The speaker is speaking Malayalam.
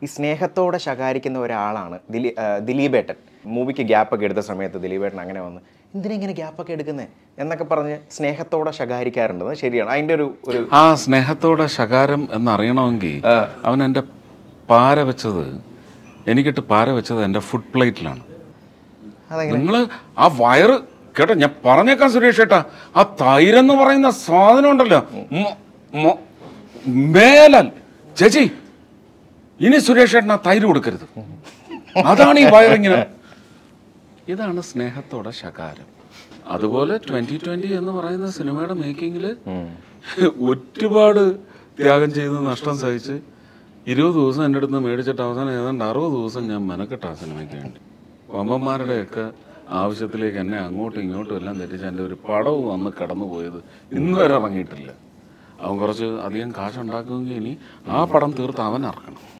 ഈ സ്നേഹത്തോടെ ശകാരിക്കുന്ന ഒരാളാണ് ദിലീപേട്ടൻ. മൂവിക്ക് ഗ്യാപ്പൊക്കെ എടുത്ത സമയത്ത് ദിലീപേട്ടൻ അങ്ങനെ വന്ന് എന്തിനെങ്ങനെ ഗ്യാപ്പൊക്കെ എടുക്കുന്നത് എന്നൊക്കെ പറഞ്ഞ് സ്നേഹത്തോടെ ശകാരിക്കാറുണ്ട്. അത് ശരിയാണ്. അതിൻ്റെ ഒരു ആ സ്നേഹത്തോടെ ശകാരം എന്നറിയണമെങ്കിൽ അവൻ എൻ്റെ പാര വെച്ചത് എനിക്കിട്ട് പാര വെച്ചത് എൻ്റെ ഫുഡ് പ്ലേറ്റിലാണ്. നിങ്ങൾ ആ വയറ് കേട്ടോ, ഞാൻ പറഞ്ഞേക്കാം സുരേഷ് ഏട്ടാ, ആ തൈരെന്ന് പറയുന്ന സാധനം ഉണ്ടല്ലോ, മേലാൽ ചേച്ചി ഇനി സുരേഷ് ഏട്ടൻ ആ തൈര് കൊടുക്കരുത്, അതാണ് ഈ വയറിങ്ങനെ. ഇതാണ് സ്നേഹത്തോടെ ശകാരം. അതുപോലെ 2020 എന്ന് പറയുന്ന സിനിമയുടെ മേക്കിങ്ങിൽ ഒരുപാട് ത്യാഗം ചെയ്ത് നഷ്ടം സഹിച്ച് 20 ദിവസം എൻ്റെ അടുത്ത് മേടിച്ചിട്ട് അവസാനം ഏതാണ്ട് 60 ദിവസം ഞാൻ മെനക്കെട്ട ആ സിനിമയ്ക്ക് വേണ്ടി. വമ്പന്മാരുടെയൊക്കെ ആവശ്യത്തിലേക്ക് എന്നെ അങ്ങോട്ടും ഇങ്ങോട്ടും എല്ലാം തെറ്റിച്ച് എൻ്റെ ഒരു പടവും വന്ന് കടന്നു പോയത് ഇന്ന് വരെ ഇറങ്ങിയിട്ടില്ല. അവൻ കുറച്ച് അധികം കാശുണ്ടാക്കുമെങ്കിൽ ഇനി ആ പടം തീർത്ത് അവൻ ഇറക്കണം.